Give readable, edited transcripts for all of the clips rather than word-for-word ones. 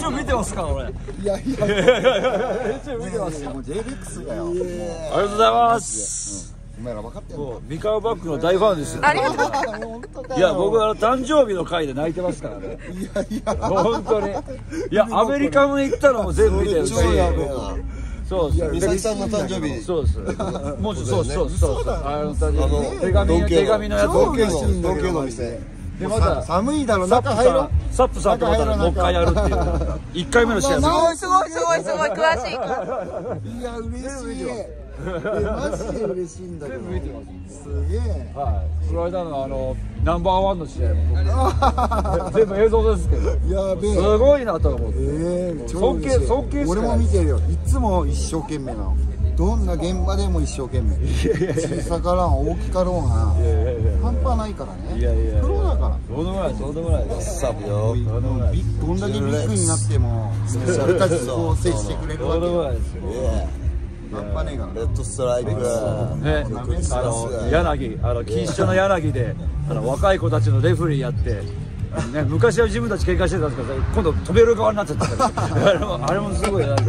YouTube 見てますから俺。 いやいや YouTube 見てますよ。 もう J-REX だよ。 ありがとうございます。 お前ら分かってんの？ ミカワバッグの大ファンですよ。 ありがとう。 いや僕誕生日の回で泣いてますからね。 いやいや本当に。いやアメリカも行ったのも全部見てるし。 超やべえな。 そうです。 美咲さんの誕生日。 そうです。もうそうそうそう。手紙のやつ。 同系の店。 でまた寒いだろ。中入ろう。 サップさんとまたもう一回やるっていう。1回目の試合。 すごい詳しい。 いや嬉しい。マジで嬉しいんだけど。すげえ。 はい。この間のナンバーワンの試合も全部映像ですけど。 やべえ。 すごいなと思って。尊敬。 俺も見てるよ。いつも一生懸命なの。どんな現場でも一生懸命。小さかろう大きかろうが半端ないからね。プロだから。 どうでもないです。 サブよ。 どんだけビッグになっても俺たちと接してくれるわけ。 どうでもないですよ。 半端ねえから。 レッドストライプ。 ね、柳、錦糸町の柳で、若い子たちのレフェリーやって。ね、昔は自分たち喧嘩してたんですけど、今度飛べる側になっちゃったから。あれもすごいな。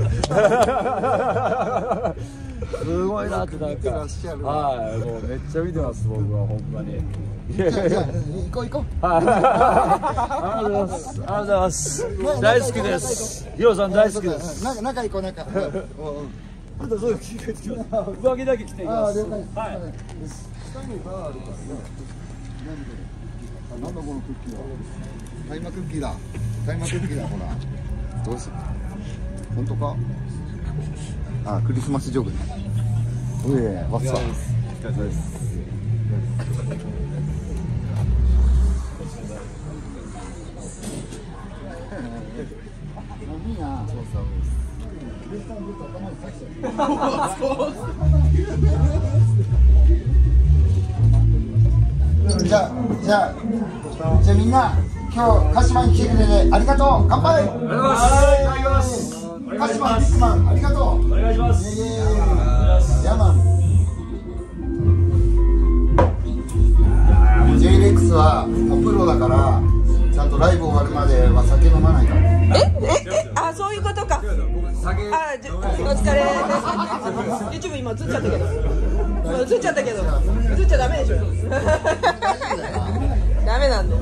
すごいなってなんか。はい、もうめっちゃ見てます、僕はほんまに。 じゃあ行こう。 ありがとうございます。大好きです。ヒロさん大好きです。 中行こう中。 あとそういう着替えてきます。上着だけ着ていきます。はい。 下にバーあるからね。なんだこのクッキーは。大麻クッキーだ。ほら。どうする。本当か。あ、クリスマスジョグね。おい、わっさ。お疲れ様です。いいな。じゃあみんな今日鹿島に来てくれてありがとう。乾杯。 ありがとうございます。 鹿島ビッグマンありがとう。 お願いします。 ヤマン。J-REX はもうプロだからちゃんとライブ終わるまでは酒飲まないから。 あ、そういうことか。お疲れ。YouTube 今映っちゃったけど。映っちゃダメでしょ。ダメなんだよ。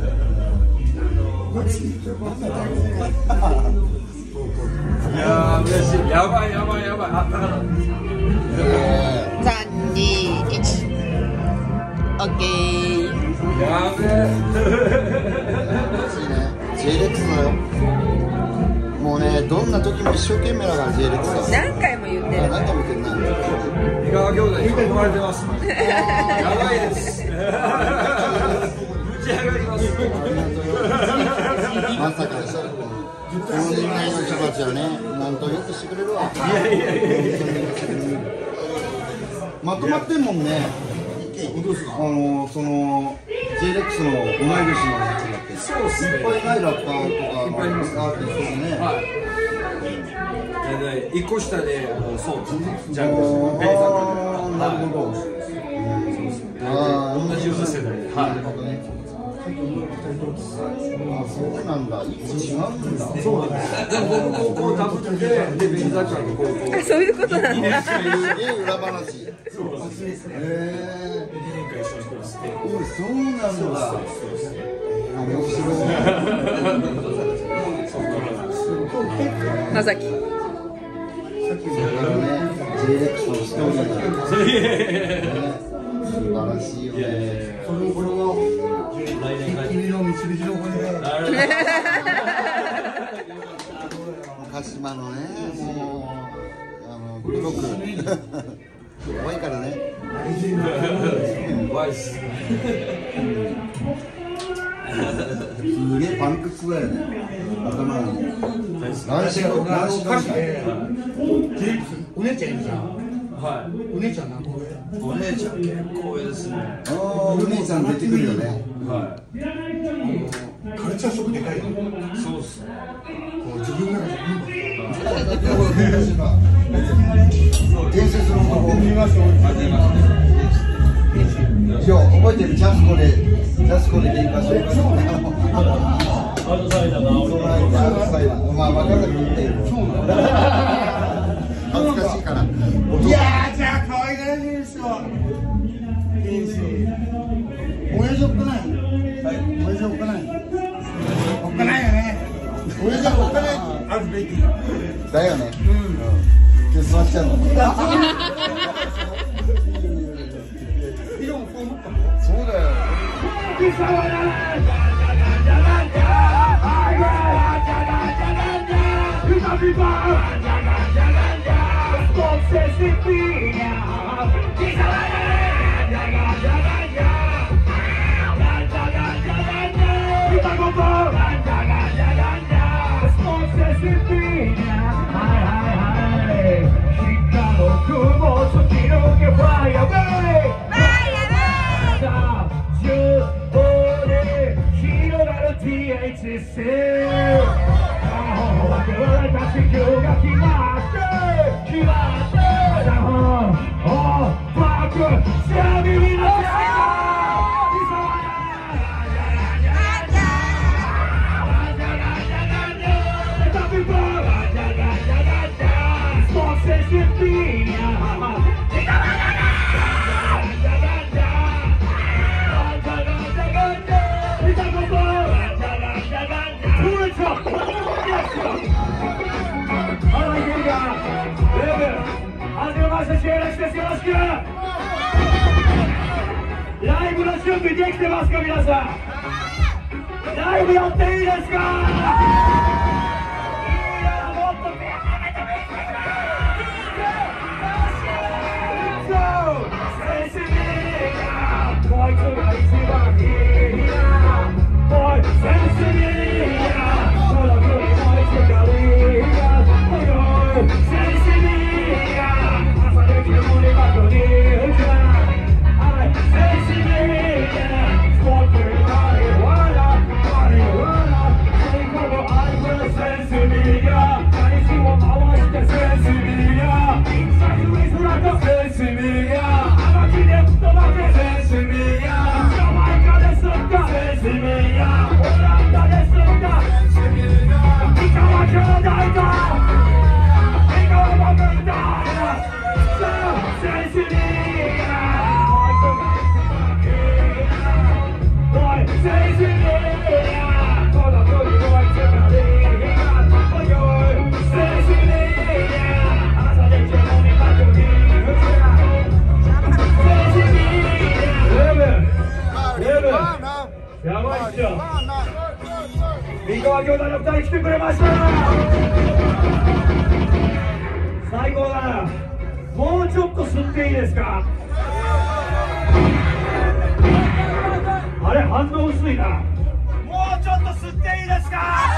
いやー嬉しい。やばい。あったかった。 3、2、1。オッケー。 やべえ。 J-REX だよ。もうね、どんな時も一生懸命だから J-REX は。 何回も言ってる。 何回も言ってるな。 三河兄弟に囲まれてます。やばいです。ぶち上がります。 まさかこの年代の人たちはね、なんとよくしてくれるわ。 いや。 まとまってんもんね。その J-REX の同い年のやつだって。そうですね。いっぱいないラッパーとかアーティストでね。 はい。一個下でそうジャンクです。 なるほど。 同じような世代で。はい。 そうなんだ。一個違うんだ。 そうなんです。でも僕高校ダブってでベンザーの高校。 そういうことなんだ。 裏話。そうですね。2年間一緒に暮らして。そうなんだ。面白い。 まさき。 J-REX のストーリー素晴らしいよね。これは君の導きの声で鹿島のね、もうブロック怖いからね。 怖いっす。 すげえパンクスだよね。頭に。 お姉ちゃんいるじゃん。 はい。 お姉ちゃん何個上？ お姉ちゃん結構上ですね。 お姉ちゃん出てくるよね。 はカルチャーショックでかいよ。 い。そうっすね。 こう自分の中で伝説の子を見ましょう。 はじめまして。 今日覚えてるジャスコで喧嘩してる。 アウトサイダーの。 うままあ分かるだけ言ってよ。そうなの。恥ずかしいから。 いやー、じゃあ可愛がられるでしょ。親父おっかない。親父おっかない。おっかないよね。親父はおっかないあるべき。 だよね。今日座っちゃうの。そうだよ。 ライブの準備できてますか皆さん。ライブやっていいですか。やばいっすよ。三河兄弟の2人来てくれました。最高だな。もうちょっと吸っていいですか。あれ反応薄いな。もうちょっと吸っていいですか。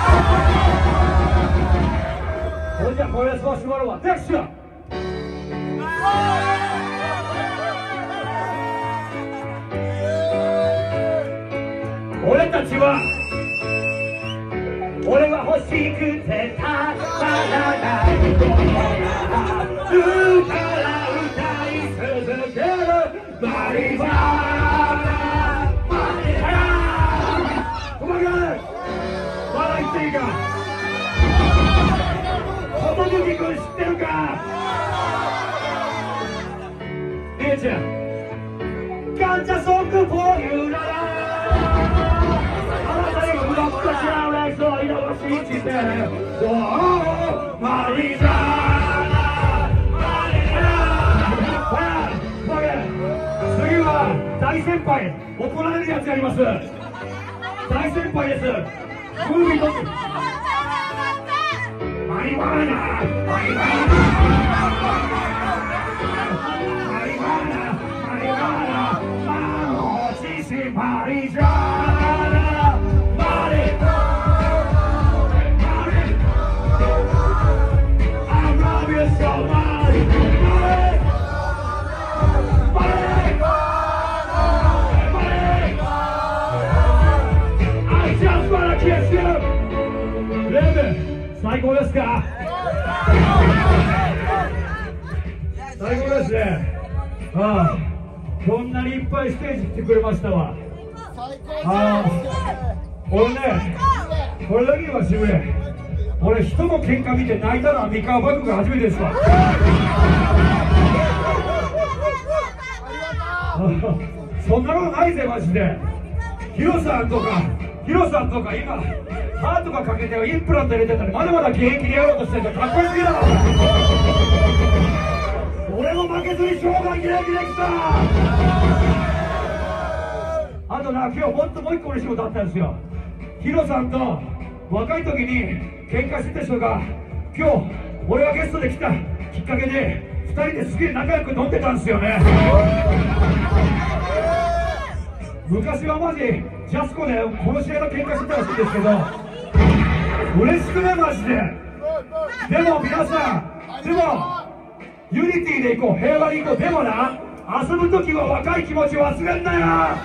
ほんじゃこれ吸わせてもらうわ。よっしゃ。俺たちは俺は欲しくてたまらないものがあるから歌い続けるバリバラバリバラ。お前がまだ言っていいか。小麦君知ってるか。姉ちゃんガンチャソングフォーユーララ次は大先輩、怒られるやつやります。大先輩です。ムービー撮ってマリワーナマリワーナマリワーナマリワーナマロチシマリジャーマリ最高ですか。最高ですね。ああ、こんなにいっぱいステージ来てくれましたわ。ああ、俺ね、これだけはしてくれ。 俺人の喧嘩見て泣いたのは三河幕府が初めてですわ。そんなことないぜマジで。ヒロさんとか今ハートがかけてインプラント入れてたらまだまだ現役でやろうとしてるからかっこよすぎだろ。俺も負けずに生涯現役できた。あとな、今日本当もう一個嬉しいことあったんですよ。ヒロさんと若い時に喧嘩してた人が今日俺がゲストで来たきっかけで2人ですげえ仲良く飲んでたんですよね。昔はマジジャスコでこの試合の喧嘩してたらしいんですけど、嬉しくねマジで。でも皆さん、ユニティで行こう、平和に行こう。でもな、遊ぶ時は若い気持ち忘れんなよ。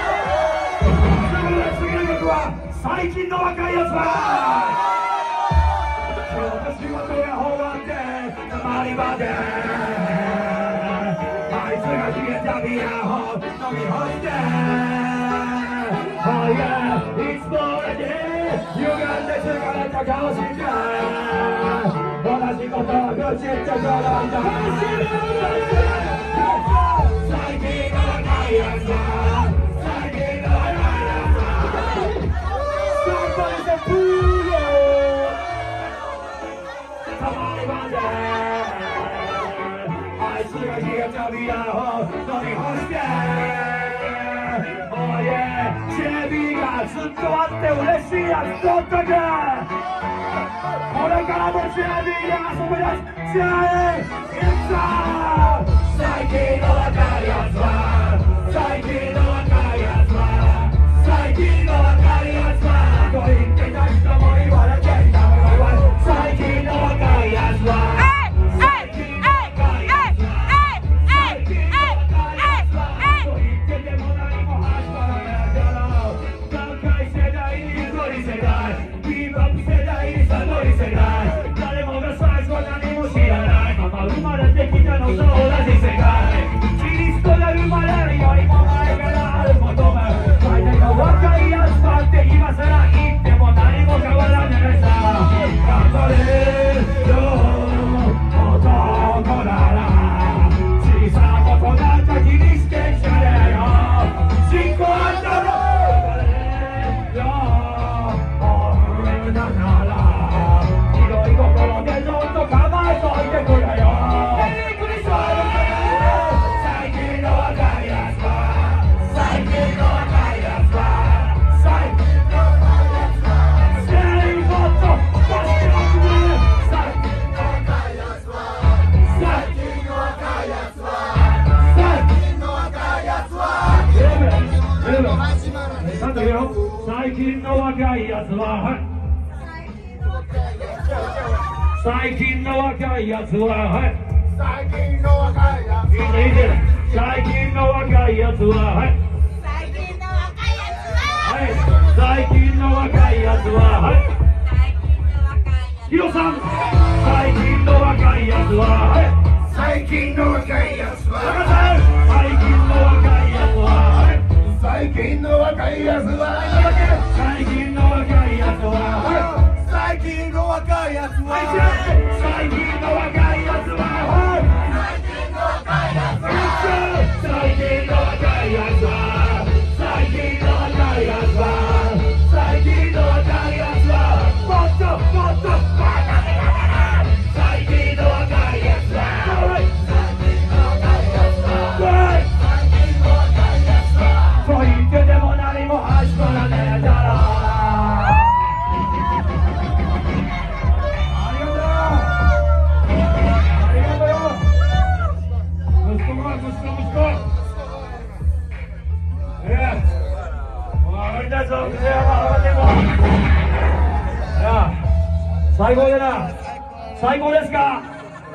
次の曲は最近の若いやつだ。今日の仕事が終わってたまり場であいつが消えたビアを飲み干してOh yeah, いつもだけ歪んで疲れた顔して同じことを愚痴って転んだ。最近の若いやつだ。最近の若いやつだ。Somebody say boo yo。たまり場であいつが消えたビアを飲み干してOh yeah、チェビーがずっとあって嬉しいやつとったか。これからもチェビーで遊び出しちゃえ。最近の若いやつは、最近の若いやつは、最近の若いやつはと言ってた人も言われていたものは最近の若いやつは。誰もが最初は何も知らないまま生まれてきたのと同じ世界。キリストが生まれるよりも前からあることも大体の若いやつだって今さら言っても何も変わらないさ。頑張れよ男なら小さなことだった気にしてんじゃねえよ。信仰あんだろ女なら広い心でずっと構えといてくれよ。最近の若いやつは、最近の若いやつは、最近の若いやつは、全員もっと出しておくれ。最近の若いやつは、最近の若いやつは、最近の若いやつは。ちゃんと言うよ。最近の若いやつは。最近の若いやつは、最近の若いやつは、いいね。最近の若いやつは、最近の若いやつは、最近の若いやつは、ヒロさん、最近の若いやつは、最近の若いやつは、最近の若いやつは、最近の若いやつは、最近の若いやつは。最近の若いやつは、最近の若いやつは、最近の若いやつは、最近の若いやつは、最近の若いやつは、もっともっとバカにならない。最近の若いやつは、最近の若いやつは、最近の若いやつは、と言ってでも何も始まらねえだろう。最高だな。最高ですか。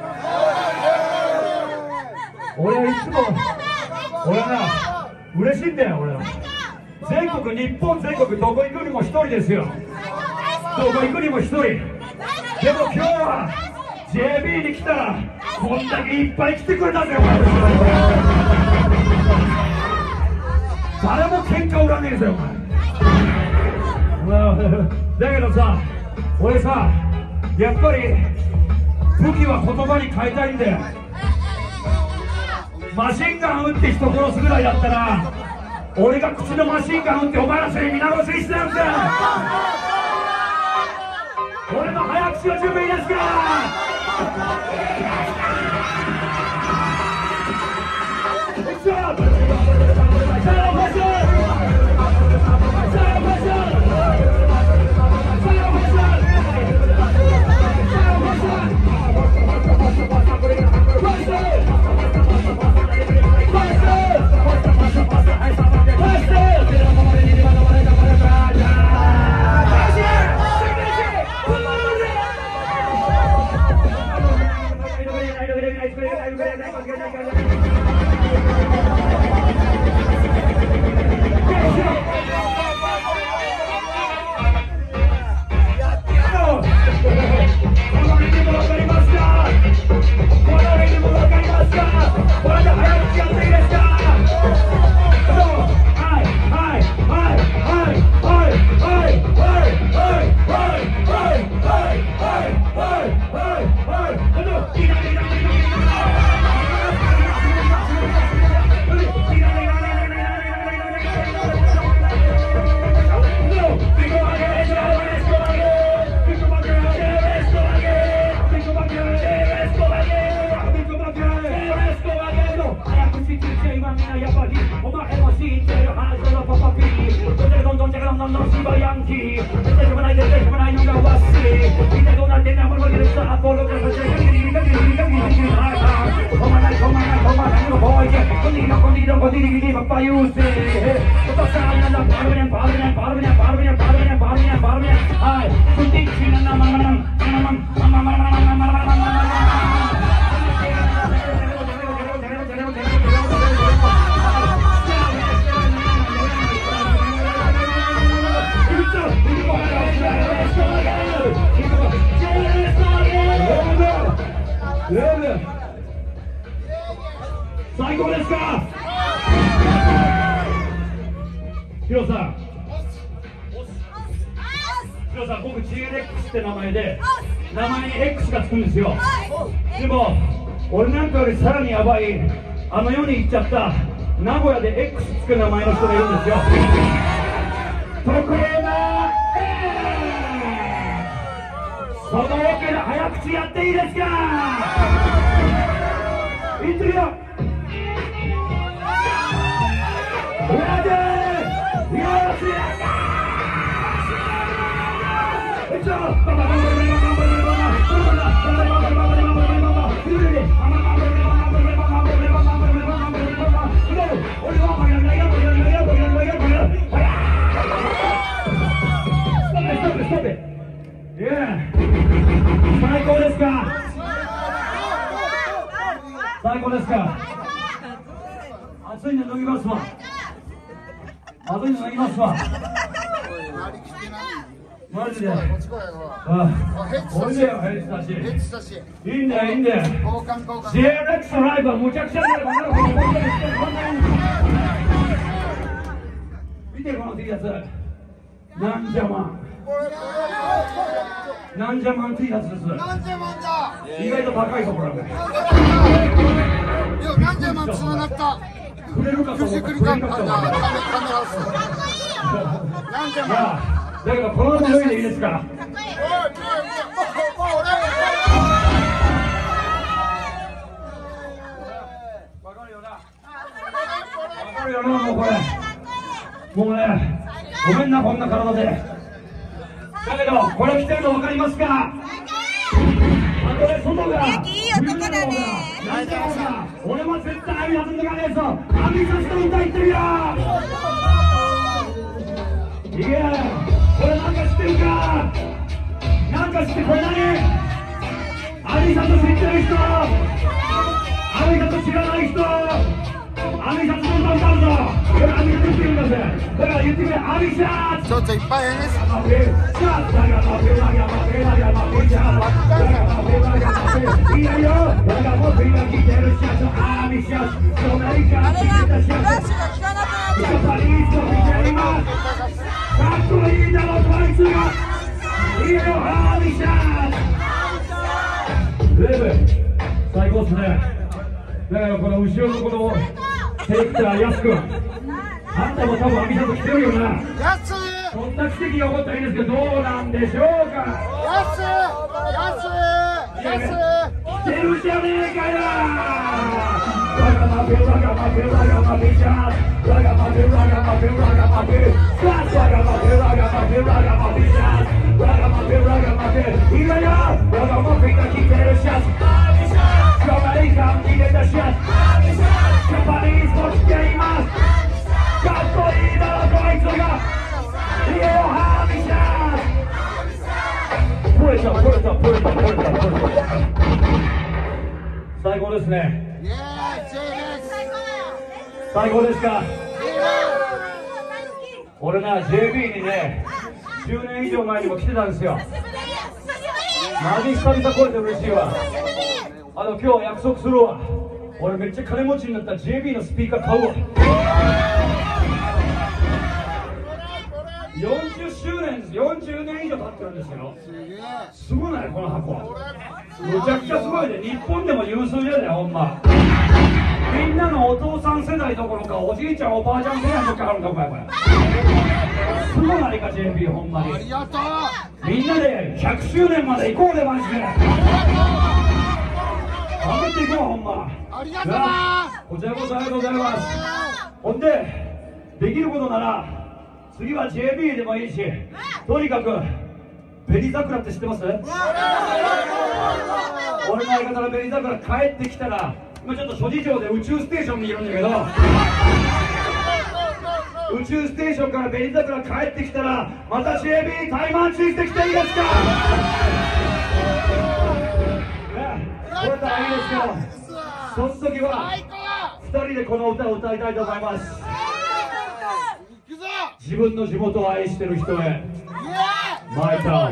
俺はいつも俺はな嬉しいんだよ。俺は全国日本全国どこ行くにも一人ですよ。どこ行くにも一人。でも今日は JB に来たらこんだけいっぱい来てくれたぜ。誰も喧嘩売らねえぜお前。だけどさ、俺さやっぱり武器は言葉に変えたいんで、マシンガン撃って人殺すぐらいだったら俺が口のマシンガン撃ってお前らそれ皆殺しにしてやるぜ。俺の早口の準備いいですか。最高ですか。ヒロさん、僕 GLX って名前で、名前に X がつくんですよ。でも俺なんかよりさらにヤバい、あの世に行っちゃった名古屋で X つく名前の人がいるんですよ。特例なそのわけで早口やっていいですか。いってるよ。最高ですか。最高ですか。暑いの脱ぎますわ。暑いの脱ぎますわ。マジで。おいでよ、ヘッツだし。いいんだよ、いいんだよ。GLX のライブはむちゃくちゃなライブ。見てこの T シャツ。なんじゃまん。なんじゃまん T シャツです。 なんじゃまんだ。 意外と高いところなんだよ。 いや、なんじゃまんつながった。 くれるかと思った。くれるかと思った。 なんじゃまん。 だけどこのまま脱いでいいですから。わかるよな。わかるよな、もうこれ。もうね、ごめんな、こんな体で。だけどこれ着てるの分かりますか。あとで外がいい男だね。 俺も絶対網外んとかねえぞ。網さしてみたい言ってるよ。いや、これなんか知ってるか。なんか知って、これ何。アミさんと知ってる人、アミさんと知らない人、アミシャツの歌歌うぞ。これアミシャツって言うんだぜ。だから言ってくれ、アミシャツ。 ちょっといっぱいね。 いやよ、だから僕今聞いてるシャツ、アミシャツ。そないかって聞いたシャツ。やっぱりいつも見ています。かっこいいだろ、こいつが。いいよ、アミシャツ。 そうですね。だからこの後ろのこのセレクターやすくん、あんたも多分アミさんと来てるよな。 やつそんな奇跡が起こったらいいんですけど、どうなんでしょうか。来てるじゃねえかよ。わがままわがままわがままちゃん、わがままわがままわがままわがままわがままわがままちゃん、わがままわがままいいわよ。わがままが着てるシャツ、ショマリカン入れたシャツ、ジャパニーズも着ています。かっこいいだろこいつが。イエローハーミシャー。ポレタポレタポレタポレタポレタ。最高ですね。最高ですか。俺な JB にね10年以上前にも来てたんですよ。マジ久々来れて嬉しいわ。今日約束するわ。俺めっちゃ金持ちになったら JB のスピーカー買うわ。40周年です。40年以上経ってるんですよ。すごないこの箱。むちゃくちゃすごいで、日本でも有数やでほんま。みんなのお父さん世代どころかおじいちゃんおばあちゃん世代の時あるんだお前これ。すごないか JB ほんまに。みんなで100周年まで行こうでマジで。頑張っていこうほんま。ありがとうな。こちらこそありがとうございます。ほんでできることなら次は JB でもいいし、とにかく紅桜って知ってます？俺の相方の紅桜帰ってきたら、今ちょっと諸事情で宇宙ステーションにいるんだけど、宇宙ステーションから紅桜帰ってきたらまた JB タイマンチしてきていいですか？これたらいいですよ。その時は2人でこの歌を歌いたいと思います。自分の地元を愛してる人へ、マイタウン。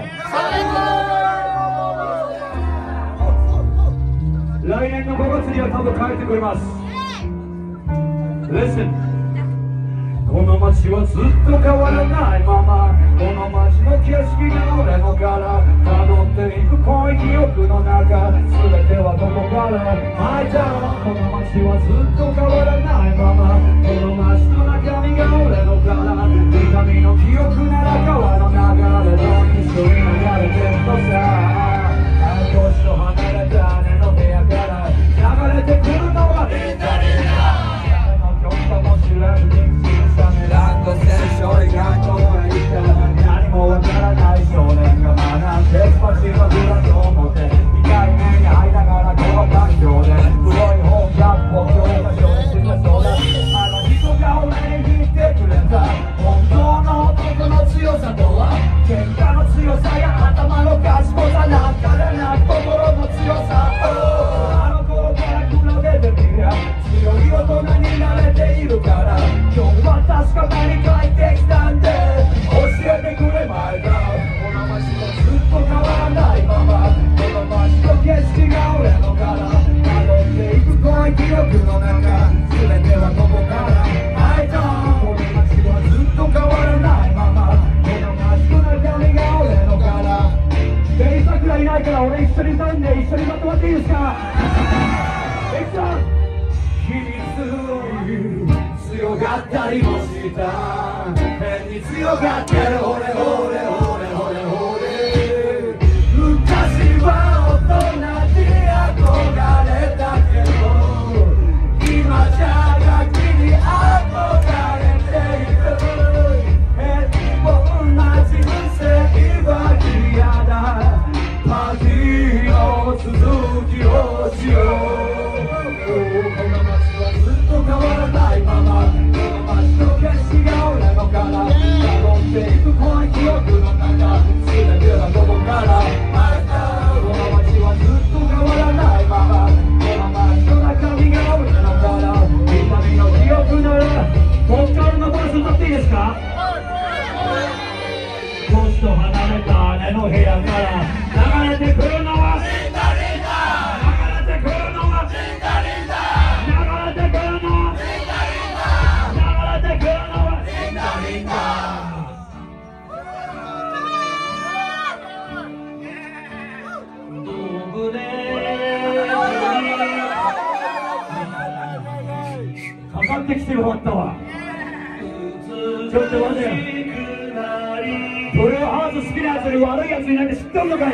来年の5月には多分帰ってくれます。Listen。この街はずっと変わらないまま、この街の景色が俺の柄、辿っていく濃い記憶の中、全てはどこからマイタウン。この街はずっと変わらないまま、この街の中身が俺の柄、痛みの記憶なら川の流れと一緒に流れてるとさ、少しと離れた姉の部屋から流れてくるのはリンダリンダ、誰の曲かも知らずにランドセル少年が公園行ったら何もわからない少年が学んでスパチのグラスを持って痛い目に遭いながらこの環境で黒い本100本教科書にしてたそうだ。あの人が俺に言ってくれた本当の男の強さとは、喧嘩の強さや頭の賢さなんかでなく心の強さ。あの頃から比べてみりゃ強い大人になれているから、今日は確かに帰ってきたんで教えてくれまいか。この街もずっと変わらないまま、この街の景色が俺の柄、辿っていく濃い記憶の中、全てはここからマイタウン。この街はずっと変わらないまま、この街の中身が俺の柄。ベイサクラいないから俺一緒に歌うんで一緒にまとまっていいですか？いくぞ。秘密強がったりもした、変に強がってる俺俺俺俺俺、昔は大人に憧れたけど今じゃガキに憧れている。変な人生は嫌だ、パーティーの続きをしよう。変わらないまま、この街の景色が俺の柄、辿っていく濃い記憶の中、全てはここからマイタウン。この街はずっと変わらないまま、この街の中身が俺の柄、痛みの記憶ならボーカルのバース歌っていいですか？少しと離れた姉の部屋から流れてくるのはリンダリンダ、流れてくるのはリンダリンダ、流れてくるのはリンダリンダ、流れてくるのはリンダリンダ。ドブレってきてよかったわ。ちょっと待てよ、ブルーハーツ好きなやつに悪いやついないって知っとるのかい。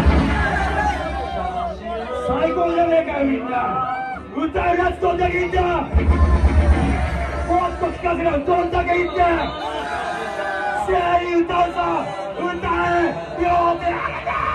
最高じゃねえかよみんな。歌うやつどんだけいいんだ。もっと聞かせろ、どんだけいいんだ。試合に歌うぞ、歌え、両手上げて。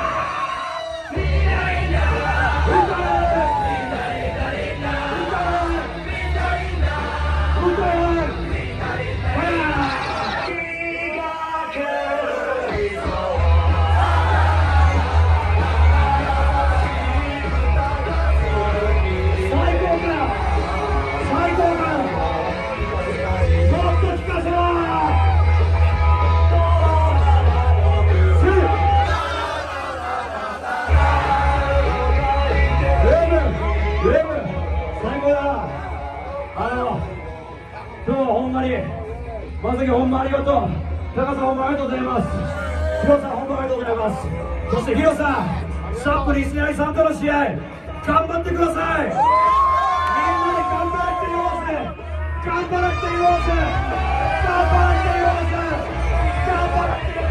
今日はほんまにまさきほんまありがとう。高さんほんまありがとうございます。ヒロさんほんまありがとうございます。そしてヒロさん、シャープ西成さんとの試合頑張ってください。みんなで頑張らなくていいわせ、頑張らなくていいわせ、頑張らなくていいわせ、頑張らなくていいわせ。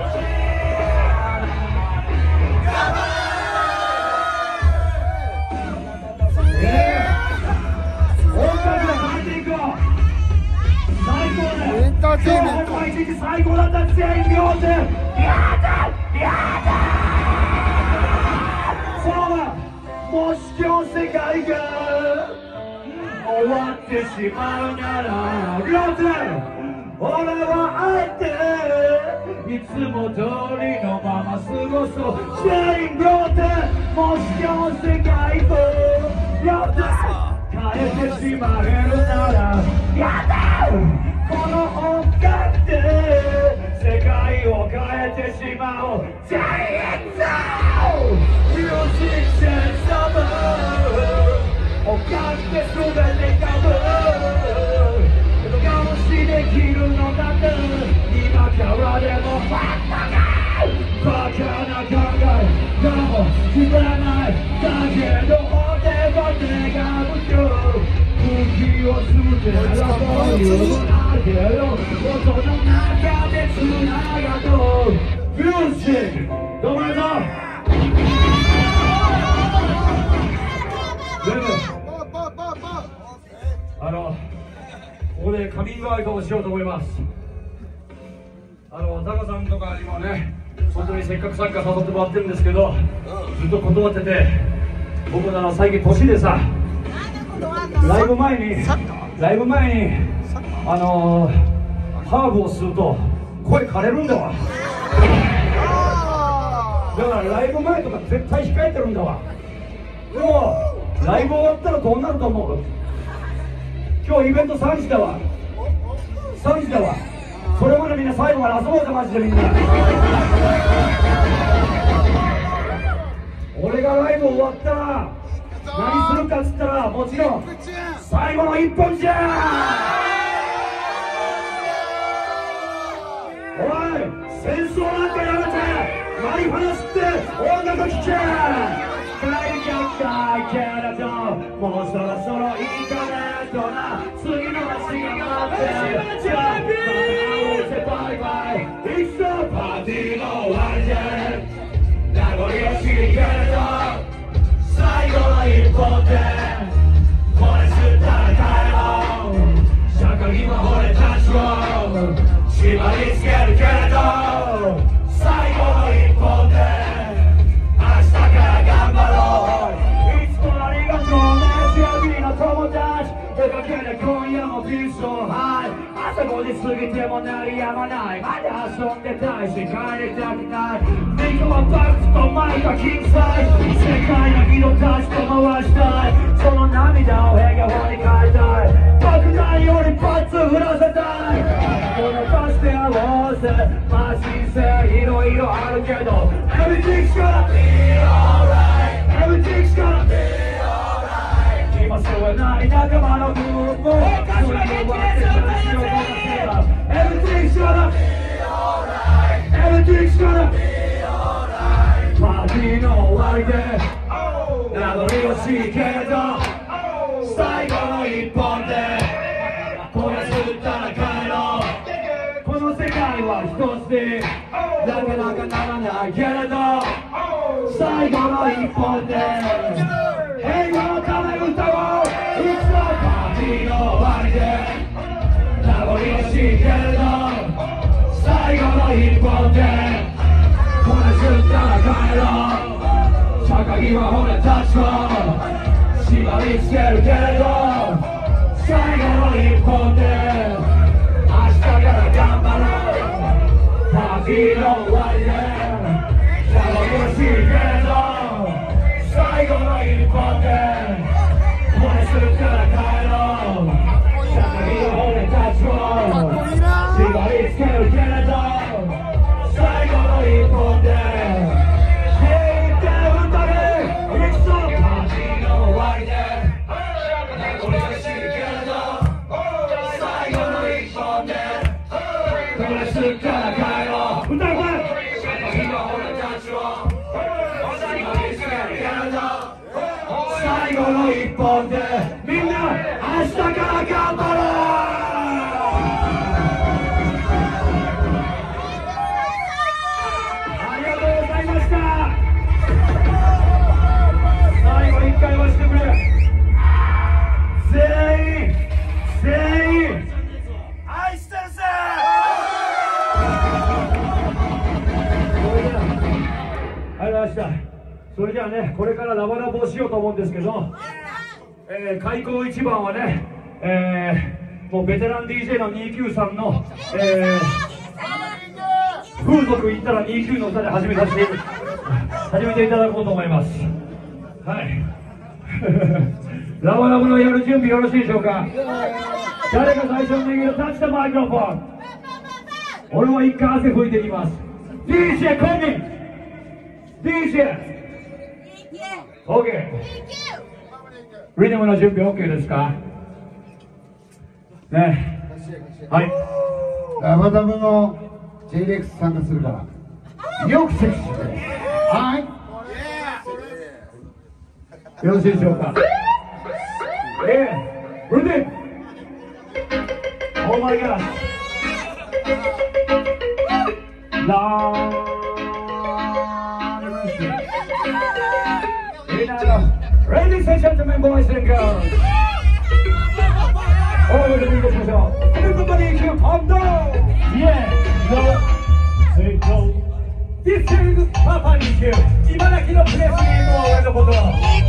エンターテインメント。 最高だった全員両手。やだやだ。そうだ。もし今日世界が終わってしまうなら両手。俺はあえていつも通りのまま過ごそう。全員両手。もし今日世界を両手変えてしまえるならやだ。この音楽で世界を変えてしまおう。ジャイアントミュージックセンサー音楽で全てがもしできるのだって今からでもバカな考えかもしれないだけど俺は願うよ。息を吸ってらそういうなけど音の中でつながろう。ミュージックどうもありがとう。ここでカミングアウトをしようと思います。タカさんとかにもね、本当にせっかくサッカー誘ってもらってるんですけど、ずっと断ってて、僕なら最近年でさ、ライブ前にハーブを吸うと声枯れるんだわ。だからライブ前とか絶対控えてるんだわ。でもライブ終わったらどうなると思う？今日イベント3時だわ。3時だわ。それまでみんな最後まで遊ぼうぜマジでみんな。俺がライブ終わったら何するかっつったら、もちろん最後の一本じゃー。おい、戦争なんかやめてマリファナ吸って音楽聴け。帰りたいけれどもうそろそろ行かねえとな。次の街が待ってる。じゃあバイバイ。いつもパーティーの終わりで名残惜しいけれど最後の一本でこれ吸ったら帰ろう。社会は俺たちを縛りつけるけれど最後の一本で明日から頑張ろう。いつもありがとうね CB の友達。おかげで今夜もビースをハイ。朝5時過ぎても鳴りやまない。まだ遊んでたいし帰りたくない。ミコはバックとマイカキングサイズ。世界の人たちと回したい。その涙を笑顔に変えたい。爆弾よりパッツ降らせたい。この場所で合わせまあ人生いろいろあるけど Everything's gonna be alright Everything's gonna be alright 今すえない仲間のグループそれを割って話を戻せば Everything's gonna be alright Everything's gonna be alright パーティーの終わりで名残惜しいけれど最後の一本でないけれど最後の一本で平和のため歌おういつもパーティーの終わりで名残惜しいけれど最後の一本でこれ吸ったら帰ろう榊は俺たちを縛りつけるけれど最後の一本で明日から頑張ろうパーティーの終わりで名残惜しいけれど最後の一本でこれ吸ったら帰ろう榊は俺たちを縛りつけるけれど最後の一本で最後の一本でみんな明日から頑張ろうありがとうございました最後一回押してくれ全員愛してるぜありがとうございました。それじゃあね、これからラバラボをしようと思うんですけど、開口一番はね、もうベテラン DJ の29さんの、風俗行ったら29の歌で始めていただこうと思います。はい。ラバラボのやる準備よろしいでしょうか。誰が最初に握るタッチとマイクロフォン。俺も一回汗拭いていきます。DJ コンビ DJ OK リズムの準備 OK ですかねはいラバダブの J レックス参加するからよくチェックしてくれはいよろしいでしょうかリズム Oh my gosh Ladies and gentlemen, boys and girls, all the people special, everybody keep on down. Yeah, no, say no. This is Papa Niku. 茨城のプレスリーの俺のこと。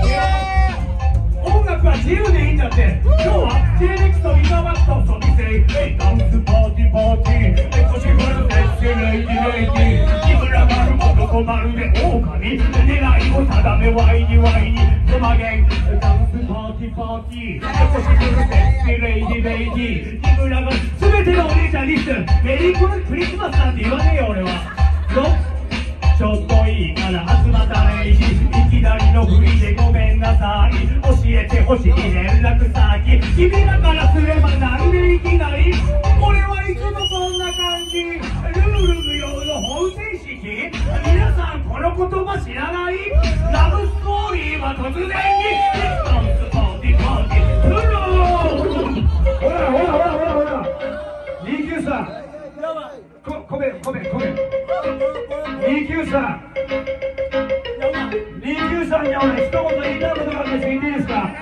音楽は自由でいいんだって。今日は J-Rex とリバーバットと見せ、ダンスパーティーパーティー、腰振るレッツレイディレイディ、木村丸もどこまるで狼、狙いを定めワイにワイに、つまげん、ダンスパーティーパーティー、腰振るレッツレイディレイディ、木村が全てのお姉ちゃんリスン、メリークリスマスなんて言わねえよ俺は。ちょっといいから集まったレイジ、いきなりの振りでごめんなさい、教えてほしい連絡先、君だからすればなんでいきなり、俺はいつもこんな感じ、ルール無用の方程式、皆さんこの言葉知らない、ラブストーリーは突然にダンスパーティーパーティーフロー、ほらほらほらほらほら29さんごめん29さんに俺一言言いたいことがあるんです。言っていいですか。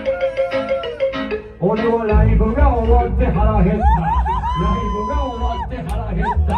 俺はライブが終わって腹減った、ライブが終わって腹減った、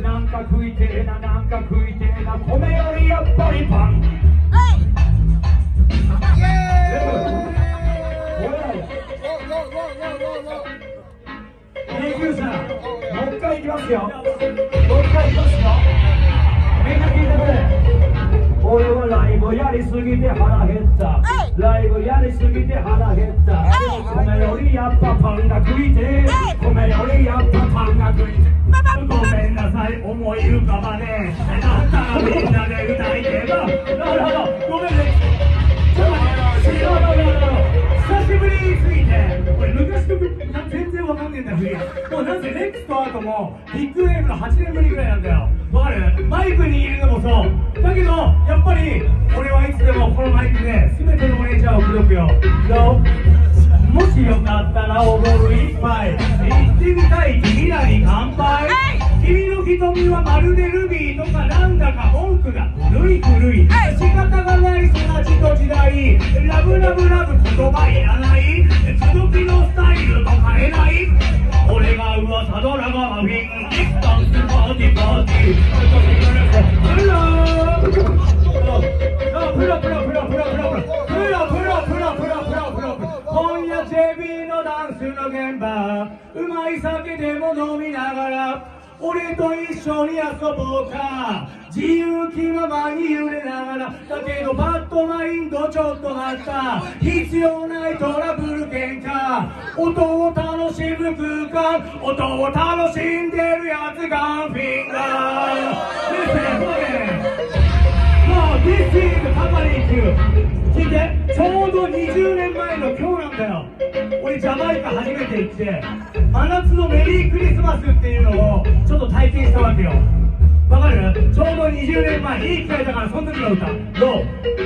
なんか食いてえな、なんか食いてえな、米よりやっぱりパン、29さんもう一回いきますよ、もう一回いきますよ、みんな聞いてくれ。俺はライブやりすぎて腹減った、ライブやりすぎて腹減った、米よりやっぱパンが食いて、米よりやっぱパンが食いて、ごめんなさい思い浮かばねえ、だったらみんなで歌いてば、なるほどごめんね、ちょっと待って、久しぶりすぎて俺昔の全然わかんねえんだよ振り、もうなんせレックスとアートもビッグウェーブの8年ぶりぐらいなんだよ、わかる？マイクに入れるのもそうだけど、やっぱり俺はいつでもこのマイクで全てのお姉ちゃんを口説くよ。もしよかったらおごる一杯、行ってみたい君らに乾杯、君の瞳にはまるでルビーとかなんだか文句が古い古い仕方がないその時と時代ラブラブラブ言葉いらない続きのスタイルと変えない俺が噂ドラママフィンエクタンスパーティーパーティープラプラプラプラプラプラプラプラプラプラプラプラプラプラプラプラ今夜 JB のダンスの現場うまい酒でも飲みながら俺と一緒に遊ぼうか自由気ままに揺れながらだけどバッドマインドちょっと待った必要ないトラブル喧嘩音を楽しむ空間音を楽しんでるやつがフィンガーThis is パパリンキュー聞いてちょうど20年前の今日なんだよ俺ジャマイカ初めて行って真夏のメリークリスマスっていうのをちょっと体験したわけよわかるちょうど20年前いい機会だからその時の歌どう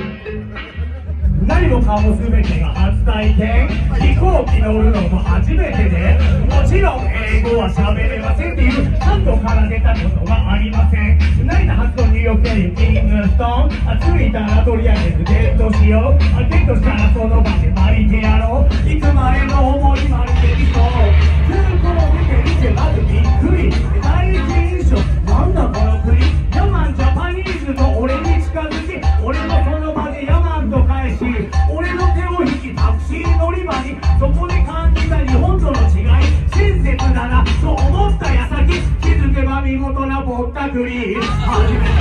何もかも全てが初体験飛行機乗るのも初めてでもちろん英語は喋れませんっていう関東から出たことがありません成田発のニューヨークへキングストーン着いたらとりあえずゲットしようゲットしたらその場で巻いてやろう行く前の思いまるで理想空港出てみてまずびっくり第一印象なんだこの国ヤマンジャパニーズと俺に近づき俺もその場でヤマンと返し俺の手を引きタクシー乗り場にそこで感じた日本との違い親切だなと思った矢先気づけば見事なぼったくり初めて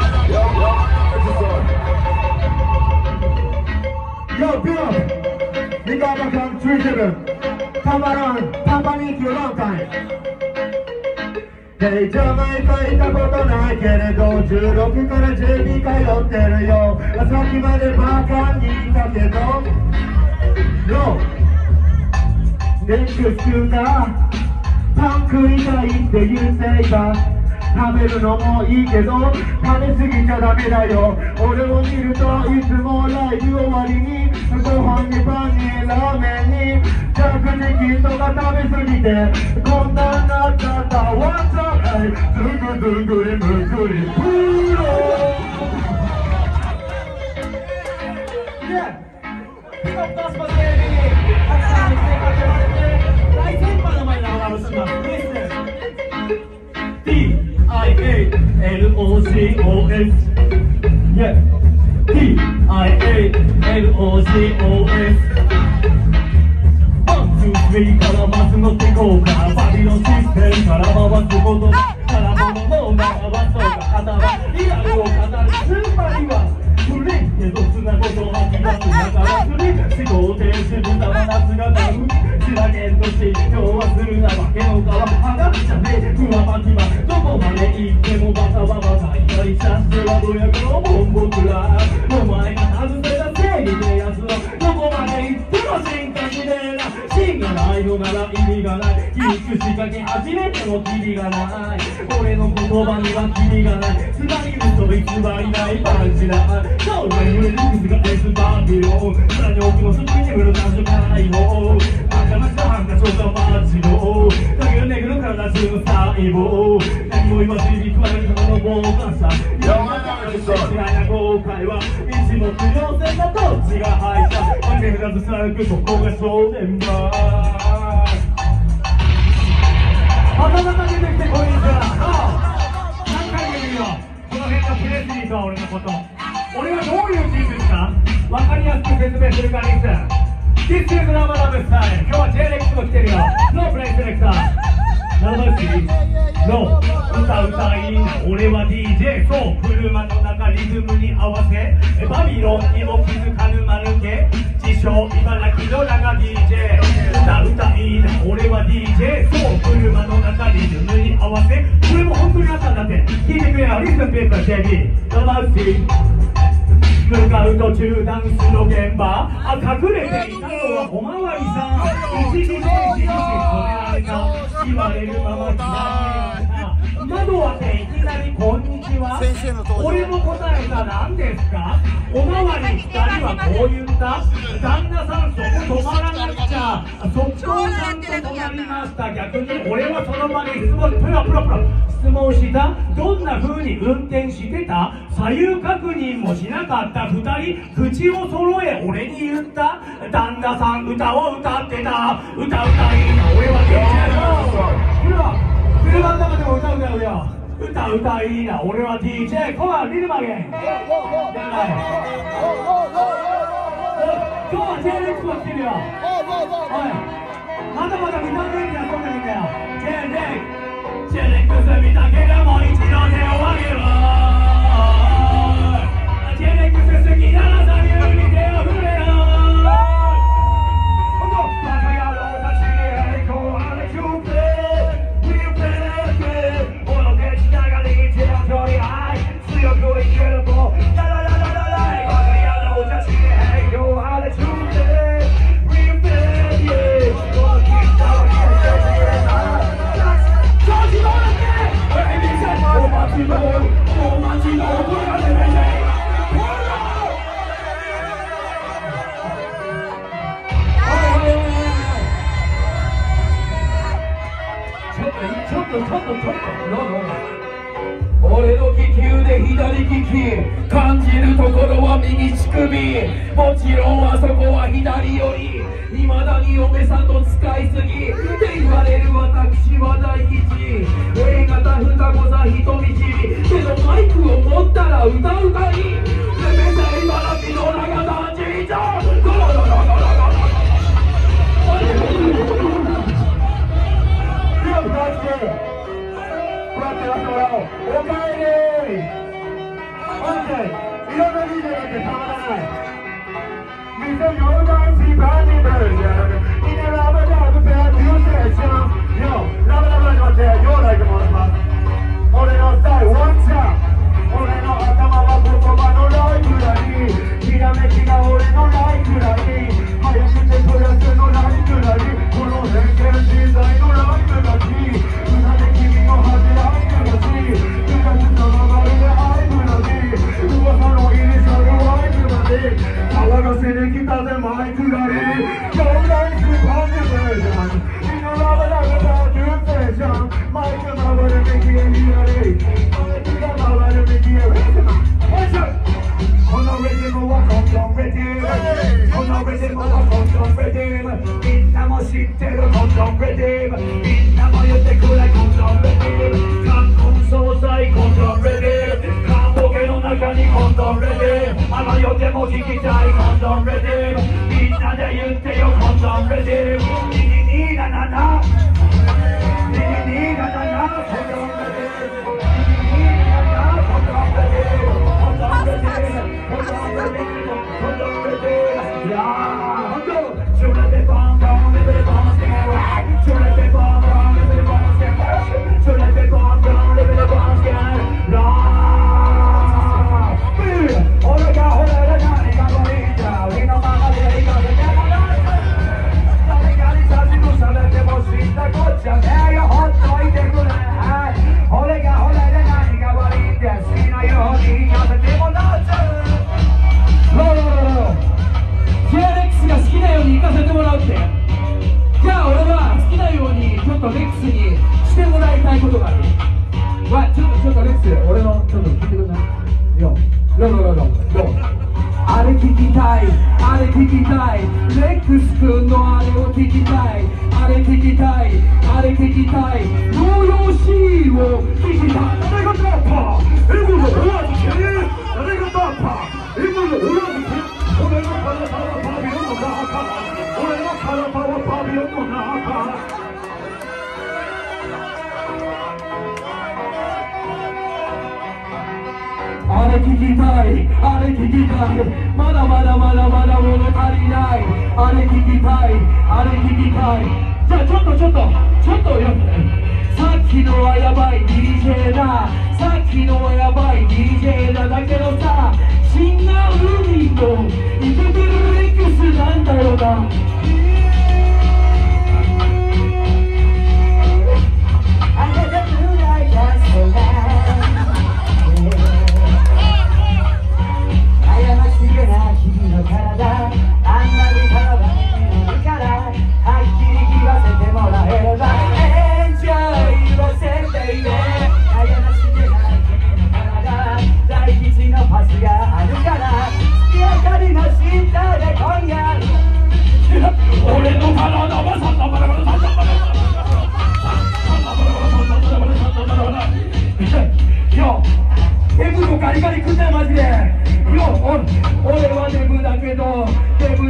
Yo, Bill, we got back on 37. Come around, Papa need you long time. Hey, ジャマイカ行ったことないけれど16から JB 通ってるよさっきまでバカにいたけど No 練習中だパン食いたいって言っていた食べるのもいいけど食べ過ぎちゃダメだよ俺を見るといつもライブ終わりにご飯にパンにラーメンに着地とか食べ過ぎてこんなになっちゃったワンサーズングリムグリプーロピコットスパセーリーたくさんに生活をして大先輩の前にお話ししますTIALOCOS Yeah TIALOCOS 1,2,3からまず乗ってこうかバビロンシステムから回すことから物の回そうか頭リアルを語るつまりはフレンケドスなことを吐き出すなからすり思考停止豚は夏がなる仕上げとし今日はするなわけの皮花じゃねえ上巻きはどこまで行ってもバタバタ大会シャツはどやのボンボクラお前が外せた正義でやつはどこまで行っても進化しねえな芯がないのなら意味がないキック仕掛け始めてもキリがない俺の言葉にはキリがないつなぎると偽りないパンチだそうだよルックスがエスバビロンさらに奥の外に売る男女解放バカな人ハンカチョウマチロだけどめぐる体中の細胞何も言わずに食われるための傍観者知らない後悔は一目瞭然だどっちが敗者負けるなず貫くここが正念場またまた出てきてこいつら何回も言うよこの辺のプレスリーとは俺のこと俺はどういう人物か分かりやすく説明するからいいですThis is ラバラブスタイル今日は J-REX も来てるよ No プレイセレクターラバルシー No 歌いいな俺は DJ そう車の中リズムに合わせバビロンにも気づかぬ間抜け自称茨城のラガ DJ 歌いいな俺は DJ そう車の中リズムに合わせこれも本当にあったんだって聞いてくれよリスンペーパー JB ラバルシー向かう途中ダンスの現場隠れていたのはおまわりさん一時停止して止められた言われるまま左に窓を開けいきなりこんにちは俺も答えた何ですかおまわり2人にはこう言った。旦那さんそこ止まらなくちゃ。即答さんと止まりました。逆に俺はその場に質問プラ質問した。どんな風に運転してた？左右確認もしなかった2人、口を揃え俺に言った。旦那さん歌を歌ってた。歌いいな俺は DJ。車の中でも歌うよ。歌いいな俺は DJ。コアリルマゲン。今日は J-REX も来てるよ。まだまだ見た目にやってるんだよ。J-REX 見たければもう一度手を挙げろ。J-REX 好きなら左右に手を振れよ。バカ野郎たちに栄光あれキュープ。強く生きるとララララララバカ野郎たちに影響あれ中で We made it この切ったわけで知れた調子乗らってお待ちのこれが出ないねちょっと俺の気球で左利き感じるところは右乳首もちろんあそこは左より未だに嫁さんと使いすぎって言われる私は大吉 A 型双子座人見知りけどマイクを持ったら歌うかいレベサイバラピの長団地以上ドロドロドロドロおかえりマジでいろんな DJ なんてたまらない2004番シーバーニバージョンみんなラバダブペアニューセッションよラバダブ始まってようだいと申します俺のスタイルワンチャン俺の頭は言葉のライブラリーひらめきが俺のライブラリー早くてプラスのライブラリーこの変幻自在のライブラリー歌で君の恥ライブラリー噂のイニシャルワイプラリー騒がせに来たぜマイクラリー兄弟スパンデベーションみんなラバダブダデューセーションマイク回る右へ左マイクが回る右へこのリズムはコントンレディーこのリズムはコントンレディーみんなも知ってるコントンレディーみんなも言ってくれコントンレディー冠婚葬祭コントンレディー棺桶の中にコントンレディーあの世でも聞きたいコントンレディーみんなで言ってよコントンレディー2277 2277コントンレディーコントンレディーコントンレディーあれ聞きたい、あれ聞きたい、レックス君のあれを聞きたい、あれ聞きたい、あれ聞きたい、動揺シーンを聞きたい。誰がタッパー、エムのお味気、誰がタッパー、エムのお味気、俺の体はパビオンの中、俺の体はパビオンの中。あれ聞きたい、あれ聞きたい、まだまだまだまだ物足りない。あれ聞きたい、あれ聞きたい。じゃあちょっとよくね。さっきのはやばい DJ だ、さっきのはやばい DJ だ。だけどさ、シンガールーミンのイケてるレックスなんだよな。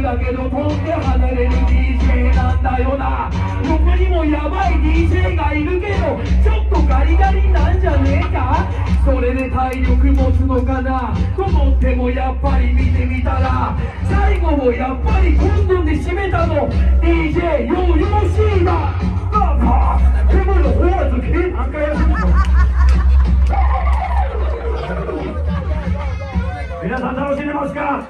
だけど飛んで離れる DJ なんだよな。横にもヤバい DJ がいるけどちょっとガリガリなんじゃねえか。それで体力持つのかなと思ってもやっぱり見てみたら最後もやっぱりコンドンで締めたの DJ よよろしいだ。煙の方はずけ何回やるの。皆さん楽しんでますか。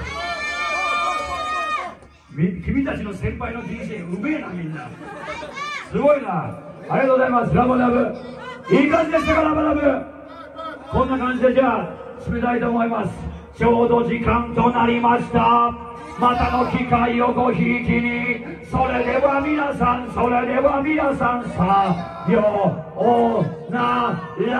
君たちの先輩の DJ うめえな。みんなすごいな。ありがとうございます。ラブラブいい感じでしたか。ラブラブこんな感じでじゃあ締めたいと思います。ちょうど時間となりました。またの機会をごひいきに。それでは皆さんさような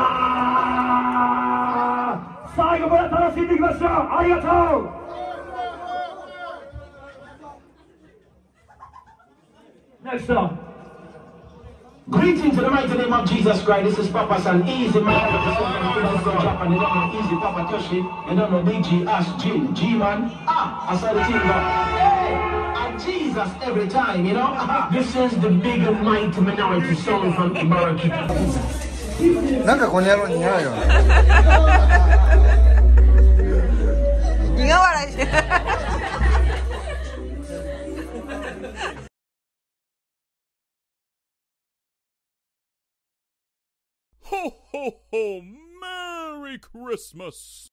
ら。最後まで楽しんでいきましょう。ありがとう。Next song. Greetings in the mighty name of Jesus Christ. This is Papa San Easy Man. Japan, you don't know Easy Papa Toshi. You don't know BG Ash G-Man. I saw the team go, hey! And Jesus every time, you know. This is the big and mighty minority song from America. なんかこの野郎に似合うよね。 苦笑いして Ho, ho, ho! Merry Christmas!